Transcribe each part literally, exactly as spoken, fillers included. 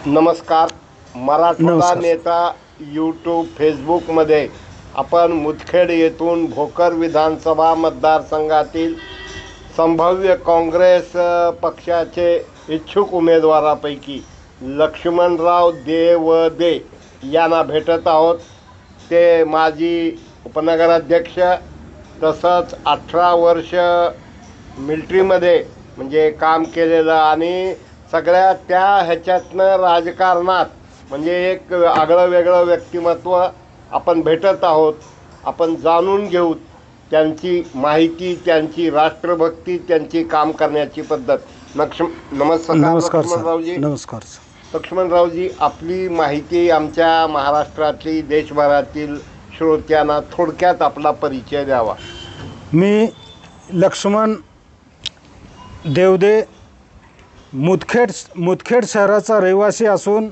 नमस्कार. मराठवाडा नमस्कार. नेता यूट्यूब फेसबुकमध्ये आपण मुदखेड येथून भोकर विधानसभा मतदारसंघातील संभाव्य काँग्रेस पक्षाचे इच्छुक उमेदवारापैकी लक्ष्मणराव देवदे यांना भेटत आहोत. ते माजी उपनगराध्यक्ष, तसंच अठरा वर्ष मिलिटरीमध्ये म्हणजे काम केलेलं आणि सगळ्या त्या ह्याच्यातनं राजकारणात म्हणजे एक आगळं वेगळं व्यक्तिमत्व आपण भेटत आहोत. आपण जाणून घेऊ त्यांची माहिती, त्यांची राष्ट्रभक्ती, त्यांची काम करण्याची पद्धत. लक्ष्म नमस्कार नमस्कार लक्ष्मणरावजी. नमस्कार लक्ष्मणरावजी, आपली माहिती आमच्या महाराष्ट्रातली, देशभरातील श्रोत्यांना थोडक्यात आपला परिचय द्यावा. मी लक्ष्मण देवदे मुदखेड मुदखेड शहराचा रहिवासी असून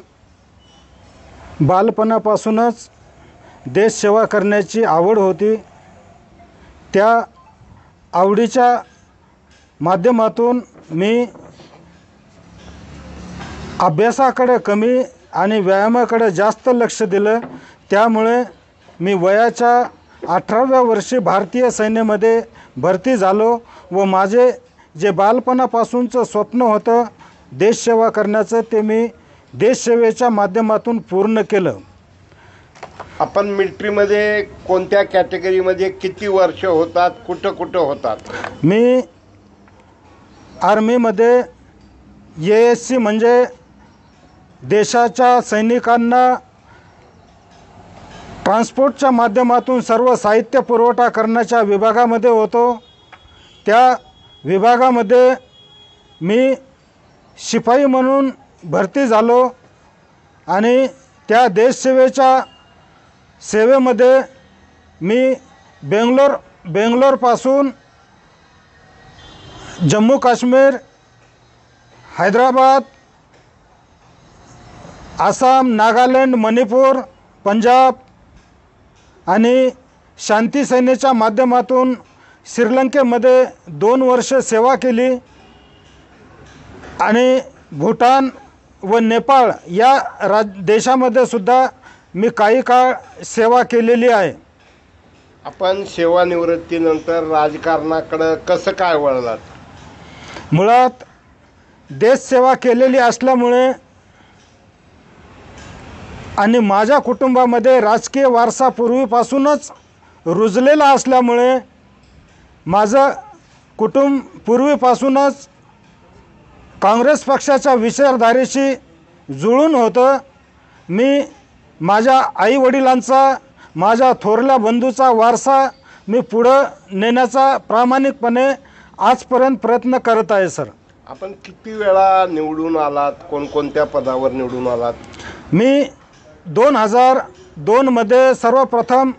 बालपणापासूनच देशसेवा करण्याची आवड होती. त्या आवडीच्या माध्यमातून मी अभ्यासाकडे कमी आणि व्यायामाकडे जास्त लक्ष दिलं. त्यामुळे मी वयाच्या अठराव्या वर्षी भारतीय सैन्यामध्ये भरती झालो व माझे जे बालपणापासूनचं स्वप्न होतं देशसेवा करण्याचं, ते मी देशसेवेच्या माध्यमातून पूर्ण केलं. आपण मिलिटरीमध्ये कोणत्या कॅटेगरीमध्ये किती वर्ष होतात, कुठं कुठं होतात? मी आर्मीमध्ये ए एस सी म्हणजे देशाच्या सैनिकांना ट्रान्सपोर्टच्या माध्यमातून सर्व साहित्य पुरवठा करण्याच्या विभागामध्ये होतो. त्या विभागामध्ये मी शिपाई म्हणून भरती झालो आणि त्या देशसेवेच्या सेवेमध्ये मी बेंगलोर बेंगलोरपासून जम्मू काश्मीर, हैदराबाद, आसाम, नागालँड, मणिपूर, पंजाब आणि शांती सेनेच्या माध्यमातून श्रीलंकेमध्ये दोन वर्ष सेवा केली आणि भूटान व नेपाळ या राज देशामध्ये सुद्धा मी काही काळ सेवा केलेली आहे. आपण सेवानिवृत्तीनंतर राजकारणाकडं कसं काय वळलात? मुळात देशसेवा केलेली असल्यामुळे आणि माझ्या कुटुंबामध्ये राजकीय वारसा पूर्वीपासूनच रुजलेला असल्यामुळे माझं कुटुंब पूर्वीपासूनच काँग्रेस पक्षाच्या विचारधारेशी जुळून होतं. मी माझ्या आईवडिलांचा, माझ्या थोरल्या बंधूचा वारसा मी पुढं नेण्याचा प्रामाणिकपणे आजपर्यंत प्रयत्न करत आहे. सर, आपण किती वेळा निवडून आलात? कोणकोणत्या पदावर निवडून आलात? मी दोन हजार दोनमध्ये सर्वप्रथम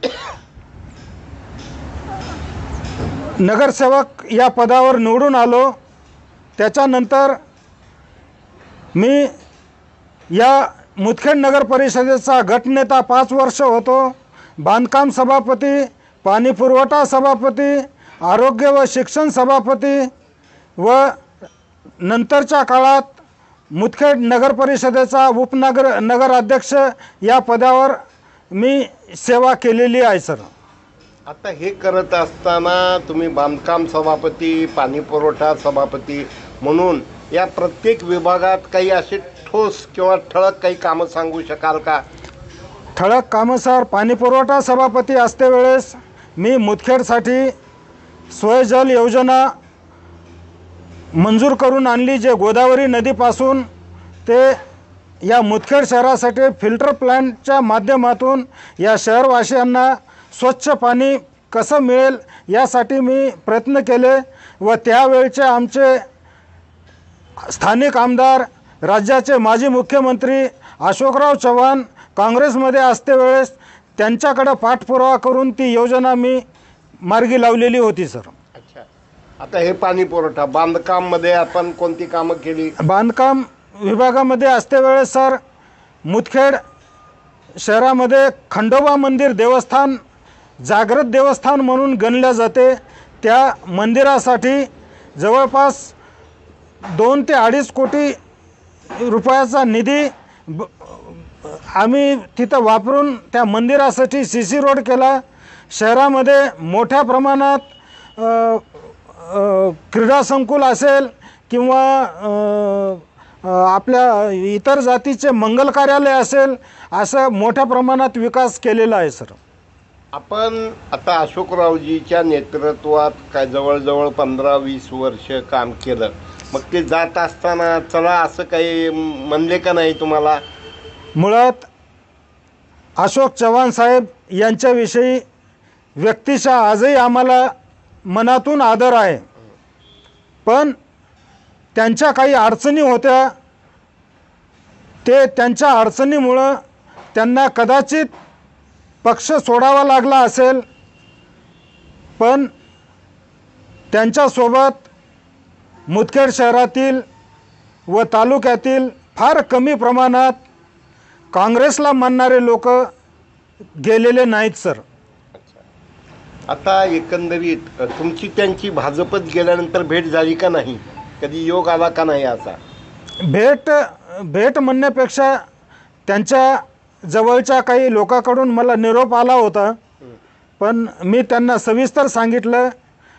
नगरसेवक या पदावर निवडून आलो. त्याच्यानंतर मी या मुदखेड नगर परिषदेचा गटनेता पाच वर्ष होतो. बांधकाम सभापती, पाणी पुरवठा सभापती, आरोग्य व शिक्षण सभापती व नंतरच्या काळात मुदखेड नगर परिषदेचा उपनगर नगराध्यक्ष या पदावर मी सेवा केलेली आहे. सर, आता हे करत असताना तुम्ही बांधकाम सभापती, पाणी पुरवठा सभापती म्हणून या प्रत्येक विभागात काही असे ठोस किंवा ठळक काही कामं सांगू शकाल का? ठळक कामं सर, पाणी पुरवठा सभापती असते वेळेस मी मुदखेडसाठी स्वयंजल योजना मंजूर करून आणली, जे गोदावरी नदीपासून ते या मुदखेड शहरासाठी फिल्टर प्लॅन्टच्या माध्यमातून या शहरवासियांना स्वच्छ पाणी कसं मिळेल यासाठी मी प्रयत्न केले. व त्यावेळचे आमचे स्थानिक आमदार, राज्याचे माजी मुख्यमंत्री अशोकराव चव्हाण काँग्रेसमध्ये असते वेळेस त्यांच्याकडे पाठपुरावा करून ती योजना मी मार्गी लावलेली होती. सर, अच्छा, आता हे पाणी पुरवठा बांधकाममध्ये आपण कोणती कामं केली? बांधकाम विभागामध्ये असते वेळेस सर मुदखेड शहरामध्ये खंडोबा मंदिर देवस्थान जागृत देवस्थान म्हणून गणल्या जाते. त्या मंदिरासाठी जवळपास दोन ते अडीच कोटी रुपयाचा निधी ब आम्ही तिथं वापरून त्या मंदिरासाठी सी सी रोड केला. शहरामध्ये मोठ्या प्रमाणात अ, अ, क्रीडा संकुल असेल किंवा अ, अ, आपल्या इतर जातीचे मंगल कार्यालय असेल, असं मोठ्या प्रमाणात विकास केलेला आहे सर. आपण आता अशोकरावजीच्या नेतृत्वात काय जवळजवळ पंधरा वीस वर्ष काम केलं. मग ते जात असताना चला असं काही म्हणले का नाही तुम्हाला? मुळात अशोक चव्हाण साहेब यांच्याविषयी व्यक्तिशः आजही आम्हाला मनातून आदर आहे, पण त्यांच्या काही अडचणी होत्या. ते त्यांच्या अडचणीमुळं त्यांना कदाचित पक्ष सोडावा लागला असेल, पण त्यांच्यासोबत मुदखेड शहरातील व तालुक्यातील फार कमी प्रमाणात काँग्रेसला मानणारे लोक गेलेले नाहीत सर. आता एकंदरीत तुमची त्यांची भाजपत गेल्यानंतर भेट झाली का नाही? कधी योग आला का नाही? असा भेट भेट म्हणण्यापेक्षा त्यांच्या जवळच्या काही लोकांकडून मला निरोप आला होता, पण मी त्यांना सविस्तर सांगितलं,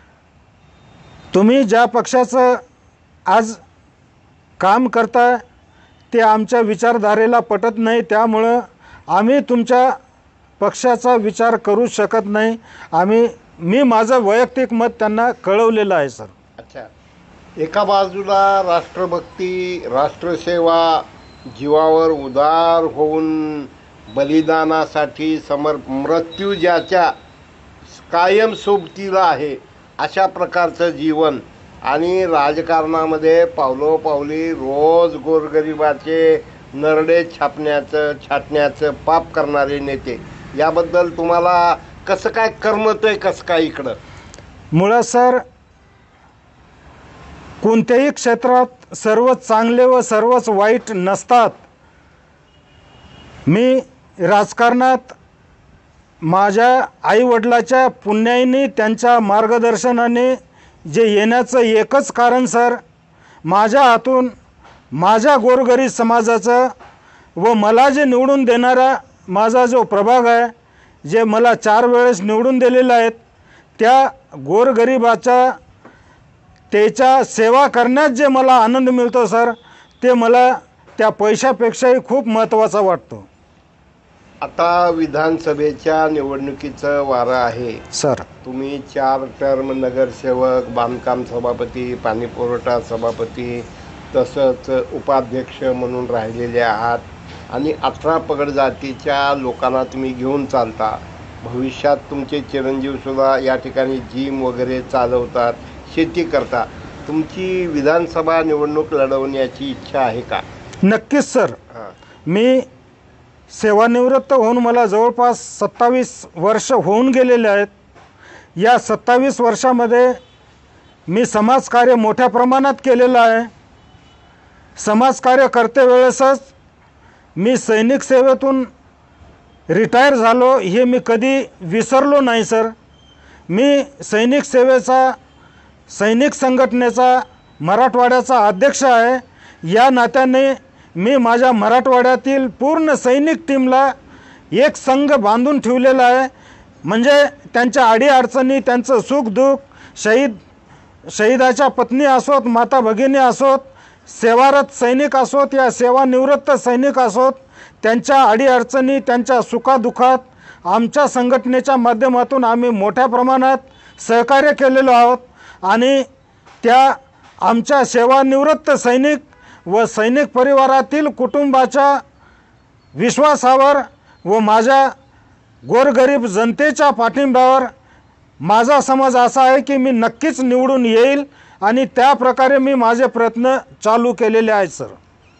तुम्ही ज्या पक्षाचं आज काम करताय ते आमच्या विचारधारेला पटत नाही, त्यामुळं आम्ही तुमच्या पक्षाचा विचार करू शकत नाही. आम्ही मी माझं वैयक्तिक मत त्यांना कळवलेलं आहे सर. अच्छा, एका बाजूला राष्ट्रभक्ती, राष्ट्रसेवा, जीवावर उदार होऊन बलिदानासाठी समर मृत्यू ज्याच्या कायम सोबतीला आहे अशा प्रकारचं जीवन, आणि राजकारणामध्ये पावलोपावली रोज गोरगरिबाचे नरडे छापण्याचं छाटण्याचं पाप करणारे नेते, याबद्दल तुम्हाला कसं काय करमतंय, कसं काय इकडं? मुळात सर, कोणत्याही क्षेत्रात सर्वच चांगले व सर्वच वाईट नसतात. मी राजकारणात माझ्या आईवडिलाच्या पुण्याईने त्यांच्या मार्गदर्शनाने जे येण्याचं एकच कारण सर, माझ्या हातून माझ्या गोरगरीब समाजाचं व मला जे निवडून देणारा माझा जो प्रभाग आहे, जे मला चार वेळेस निवडून दिलेला आहेत, त्या गोरगरिबाचा त्याच्या सेवा करण्यात जे मला आनंद मिळतो सर, ते मला त्या पैशापेक्षाही खूप महत्त्वाचा वाटतो. आता विधानसभेच्या निवडणुकीचं वारं आहे सर. तुम्ही चार टर्म नगरसेवक, बांधकाम सभापती, पाणीपुरवठा सभापती, तसंच उपाध्यक्ष म्हणून राहिलेले आहात, आणि अठरा पगड जातीच्या लोकांना तुम्ही घेऊन चालता. भविष्यात तुमचे चिरंजीवसुद्धा या ठिकाणी जिम वगैरे चालवतात, शेती करता. तुमची विधानसभा निवडणूक लढवण्याची इच्छा आहे का? नक्कीच सर. हां. मी सेवानिवृत्त होऊन मला जवळपास सत्तावीस वर्ष होऊन गेलेले आहेत. या सत्तावीस वर्षामध्ये मी समाजकार्य मोठ्या प्रमाणात केलेलं आहे. समाजकार्य करते वेळेसच मी सैनिक सेवेतून रिटायर झालो, हे मी कधी विसरलो नाही सर. मी सैनिक सेवेचा, सैनिक संघटनेचा मराठवाड्याचा अध्यक्ष आहे. या नात्याने मी माझ्या मराठवाड्यातील पूर्ण सैनिक टीमला एक संघ बांधून ठेवलेला आहे. म्हणजे त्यांच्या अडीअडचणी, त्यांचं सुखदुःख, शहीद शहीदाच्या पत्नी असोत, माता भगिनी असोत, सेवारत सैनिक असोत या सेवानिवृत्त सैनिक असोत, त्यांच्या अडीअडचणी, त्यांच्या सुखादुखात आमच्या संघटनेच्या माध्यमातून आम्ही मोठ्या प्रमाणात सहकार्य केलेलो आहोत. आणि त्या आमच्या सेवानिवृत्त सैनिक व सैनिक परिवारातील कुटुंबाच्या विश्वासावर व माझ्या गोरगरीब जनतेच्या पाठिंब्यावर माझा समज असा आहे की मी नक्कीच निवडून येईल, आणि त्या प्रकारे मी माझे प्रयत्न चालू केलेले आहेत सर.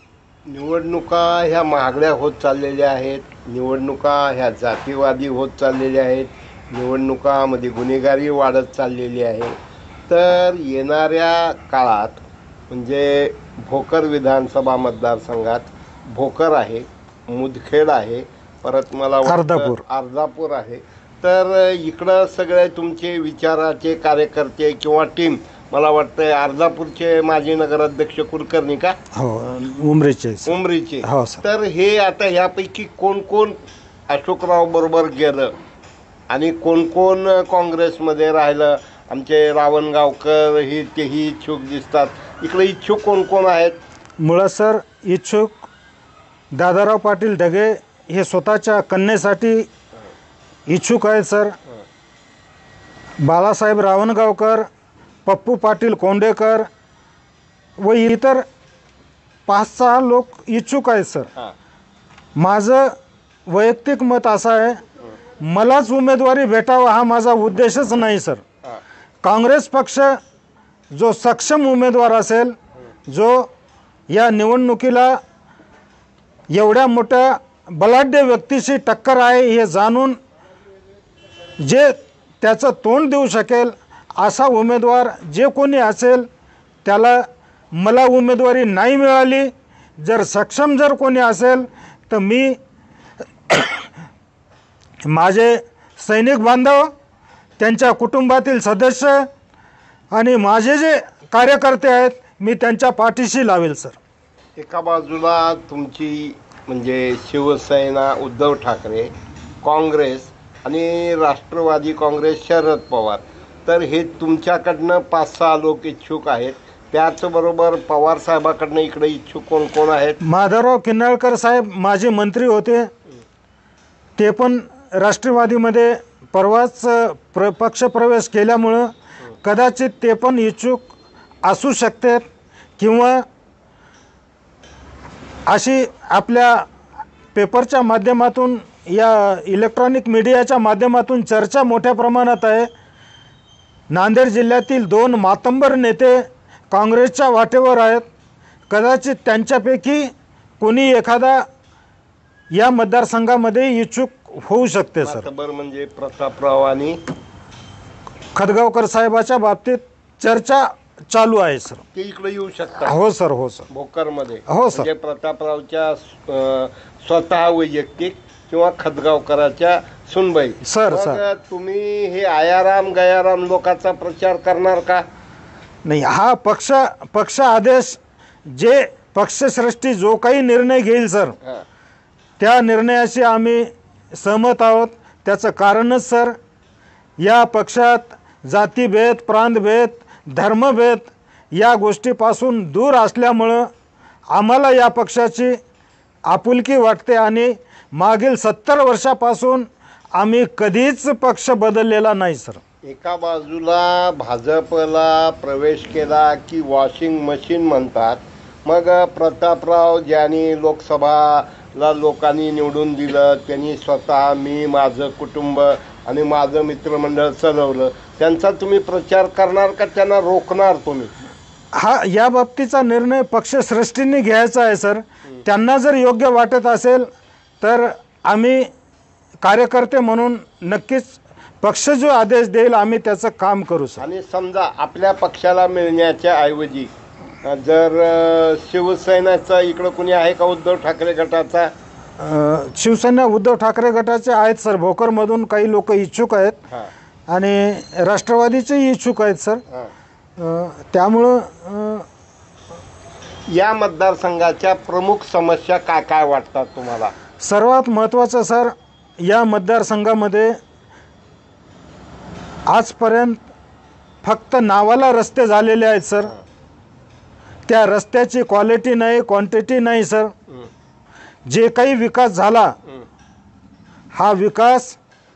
निवडणुका ह्या महागड्या होत चाललेल्या आहेत, निवडणुका ह्या जातीवादी होत चाललेल्या आहेत, निवडणुकामध्ये गुन्हेगारी वाढत चाललेली आहे. तर येणाऱ्या काळात म्हणजे भोकर विधानसभा मतदारसंघात भोकर आहे, मुदखेड आहे, परत मला वाटतं अर्धापूर अर्धापूर आहे. तर इकडं सगळे तुमचे विचाराचे कार्यकर्ते किंवा टीम मला वाटतं अर्धापूरचे माजी नगराध्यक्ष कुलकर्णी का हो उमरीचे उमरीचे. हो सर. तर हे आता यापैकी कोण कोण अशोकराव बरोबर गेलं आणि कोण कोण काँग्रेसमध्ये राहिलं? आमचे रावणगावकर ही तेही इच्छुक दिसतात. इकडे इच्छुक कोण कोण आहेत? मुळात सर इच्छुक दादाराव पाटील ढगे हे स्वतःच्या कन्येसाठी इच्छुक आहेत सर. बाळासाहेब रावणगावकर, पप्पू पाटील कोंडेकर व इतर पाच सहा लोक इच्छुक आहेत सर. माझं वैयक्तिक मत असं आहे, मलाच उमेदवारी भेटावा हा माझा उद्देशच नाही सर. काँग्रेस पक्ष जो सक्षम उमेदवार असेल, जो या निवडणुकीला एवढ्या मोठ्या बलाढ्य व्यक्तीशी टक्कर आहे हे जाणून जे त्याचं तोंड देऊ शकेल असा उमेदवार जे कोणी असेल त्याला मला उमेदवारी नाही मिळाली. जर सक्षम जर कोणी असेल तर मी माझे सैनिक बांधव, त्यांच्या कुटुंबातील सदस्य आणि माझे जे कार्यकर्ते आहेत मी त्यांच्या पाठीशी लावेल सर. एका बाजूला तुमची म्हणजे शिवसेना उद्धव ठाकरे, काँग्रेस आणि राष्ट्रवादी काँग्रेस शरद पवार, तर हे तुमच्याकडनं पाच सहा लोक इच्छुक आहेत. त्याचबरोबर पवार साहेबाकडनं इकडे इच्छुक कोण कोण आहेत? माधवराव किन्नाळकर साहेब माजी मंत्री होते, ते पण राष्ट्रवादीमध्ये परवाच प्र पक्षप्रवेश केल्यामुळं कदाचित ते पण इच्छुक असू शकतात. किंवा अशी आपल्या पेपरच्या माध्यमातून या इलेक्ट्रॉनिक मीडियाच्या माध्यमातून चर्चा मोठ्या प्रमाणात आहे. नांदेड जिल्ह्यातील दोन मातंबर नेते काँग्रेसच्या वाटेवर आहेत. कदाचित त्यांच्यापैकी कोणी एखादा या मतदारसंघामध्ये इच्छुक होऊ शकते सर. मातबर म्हणजे प्रतापराव आणि खदगावकर साहेबाच्या बाबतीत चर्चा चालू आहे सर. ते इकडे येऊ शकतात. हो सर. हो सर. भोकरमध्ये हो सर. म्हणजे प्रतापरावच्या अं, स्वतः वैयक्तिक किंवा खदगावकराच्या सुनबाई. सर, मग सर. तुम्ही हे आयाराम गयाराम लोकांचा प्रचार करणार का? नाही, हा पक्ष पक्ष आदेश जे पक्षश्रेष्ठी जो काही निर्णय घेईल सर हां. त्या निर्णयाशी आम्ही सहमत आहोत. त्याचं कारणच सर या पक्षात जातीभेद, प्रांतभेद, धर्मभेद या गोष्टीपासून दूर असल्यामुळं आम्हाला या पक्षाची आपुलकी वाटते आणि मागील सत्तर वर्षापासून आम्ही कधीच पक्ष बदललेला नाही सर. एका बाजूला भाजपला प्रवेश केला की वॉशिंग मशीन म्हणतात. मग प्रतापराव ज्यांनी लोकसभाला लोकांनी निवडून दिलं, त्यांनी स्वतः मी, माझं कुटुंब आणि माझं मित्रमंडळ चालवलं, त्यांचा तुम्ही प्रचार करणार का त्यांना रोखणार तुम्ही? हा या बाबतीचा निर्णय पक्षश्रेष्ठींनी घ्यायचा आहे सर. त्यांना जर योग्य वाटत असेल तर आम्ही कार्यकर्ते म्हणून नक्कीच पक्ष जो आदेश देईल आम्ही त्याचं काम करू सर. आणि समजा आपल्या पक्षाला मिळण्याच्या ऐवजी जर अ, शिवसेनेचा इकडं कोणी आहे का उद्धव ठाकरे गटाचा? अ, शिवसेना उद्धव ठाकरे गटाचे आहेत सर. भोकरमधून काही लोक इच्छुक आहेत हां. आणि राष्ट्रवादीचेही इच्छुक आहेत सर. हां. अ, त्यामुळं अ, या मतदारसंघाच्या प्रमुख समस्या काय काय वाटतात तुम्हाला? सर्वात महत्त्वाचं सर या मतदारसंघामध्ये आजपर्यंत फक्त नावाला रस्ते झालेले आहेत सर. त्या रस्त्याची क्वालिटी नाही, क्वांटिटी नाही सर. जे काही विकास झाला हा विकास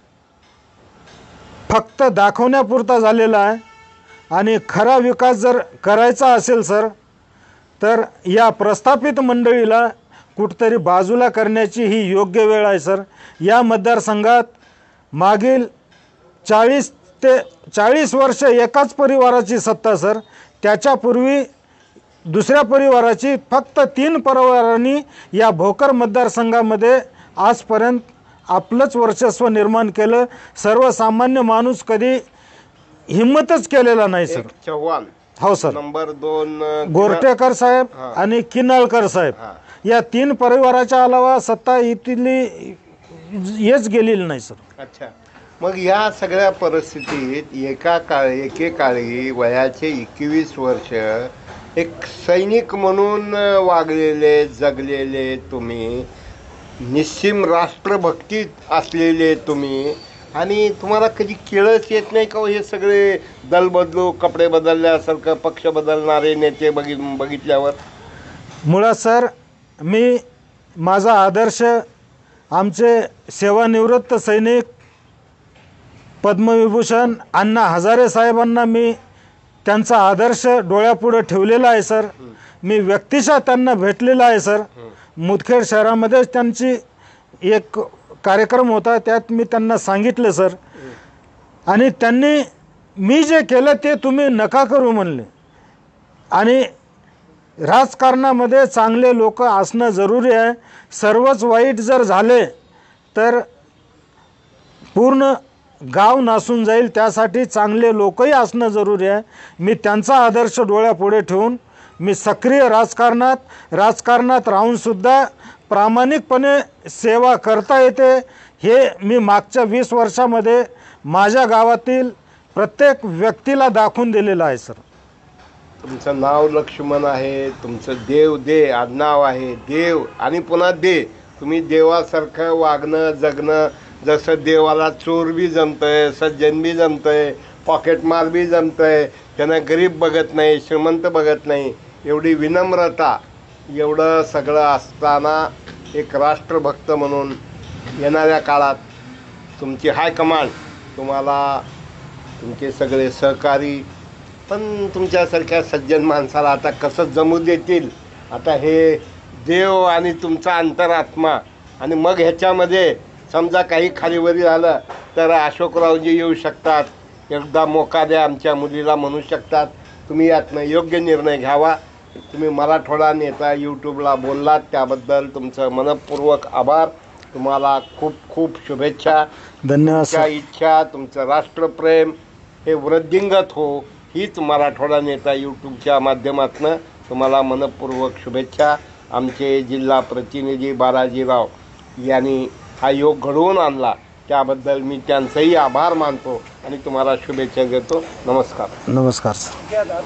फक्त दाखवण्यापुरता झालेला आहे आणि खरा विकास जर करायचा असेल सर तर या प्रस्थापित मंडळीला कुठतरी बाजूला करण्याची ही योग्य वेळ आहे सर. या मतदारसंघात मागील चाळीस ते चाळीस वर्ष एकाच परिवाराची सत्ता सर. त्याच्यापूर्वी दुसऱ्या परिवाराची फक्त तीन परिवारांनी या भोकर मतदारसंघामध्ये आजपर्यंत आपलंच वर्चस्व निर्माण केलं. सर्वसामान्य माणूस कधी हिंमतच केलेला नाही सर. एक चव्हाण, हो सर. नंबर दोन अ, गोरटेकर साहेब हां. आणि किन्नाळकर साहेब हां. या तीन परिवाराच्या अलावा सत्ता इथली येच गेलेली नाही सर. अच्छा. मग ह्या सगळ्या परिस्थितीत एका काळ एकेकाळी वयाचे एकवीस वर्ष एक सैनिक म्हणून वागलेले जगलेले तुम्ही, निस्सीम राष्ट्रभक्तीत असलेले तुम्ही, आणि तुम्हाला कधी केळच येत नाही का हो हे सगळे दल बदलू कपडे बदलल्यासारखं पक्ष बदलणारे नेते बघि बघितल्यावर? मुळात सर, मी माझा आदर्श आमचे सेवानिवृत्त सैनिक पद्मविभूषण अण्णा हजारे साहेबांना मी त्यांचा आदर्श डोळ्यापुढे ठेवलेला आहे सर. मी व्यक्तिशः त्यांना भेटलेला आहे सर. मुदखेड शहरामध्येच त्यांची एक कार्यक्रम होता, त्यात मी त्यांना सांगितलं सर. आणि त्यांनी मी जे केलं ते तुम्ही नका करू म्हणले. आणि राजकारणामध्ये चांगले लोक असणं जरुरी आहे. सर्वच वाईट जर झाले तर पूर्ण गाव नासून जाईल, त्यासाठी चांगले लोकही असणं जरुरी आहे. मी त्यांचा आदर्श डोळ्यापुढे ठेवून मी सक्रिय राजकारणात राजकारणात राहूनसुद्धा प्रामाणिकपणे सेवा करता येते हे मी मागच्या वीस वर्षामध्ये माझ्या गावातील प्रत्येक व्यक्तीला दाखवून दिलेलं आहे सर. तुमचं नाव लक्ष्मण आहे, तुमचं देव दे आडनाव आहे, देव आणि पुन्हा दे. तुम्ही देवासारखं वागणं जगणं, जसं देवाला चोर बी जमतंय, सज्जन बी जमतंय, पॉकेटमार बी जमतंय, त्यांना गरीब बघत नाही, श्रीमंत बघत नाही, एवढी विनम्रता, एवढं सगळं असताना एक राष्ट्रभक्त म्हणून येणाऱ्या काळात तुमची हायकमांड, तुम्हाला तुमचे सगळे सहकारी, पण तुमच्यासारख्या सज्जन माणसाला आता कसं जमू देतील? आता हे देव आणि तुमचा अंतरात्मा, आणि मग ह्याच्यामध्ये समजा काही खालीवरी झालं तर अशोकरावजी येऊ शकतात, एकदा मोका द्या आमच्या मुलीला म्हणू शकतात. तुम्ही यातनं योग्य निर्णय घ्यावा. तुम्ही मराठवाडा नेता यूट्यूबला बोललात त्याबद्दल तुमचं मनपूर्वक आभार. तुम्हाला खूप खूप शुभेच्छा. धन्यवाद तुमच्या इच्छा, तुमचं राष्ट्रप्रेम हे वृद्धिंगत हो, हीच मराठवाडा नेता यूट्यूबच्या माध्यमातून तुम्हाला मनपूर्वक शुभेच्छा. आमचे जिल्हा प्रतिनिधी बालाजीराव यांनी हा योग घडवून आणला त्याबद्दल मी त्यांचंही आभार मानतो आणि तुम्हाला शुभेच्छा देतो. नमस्कार. नमस्कार सर.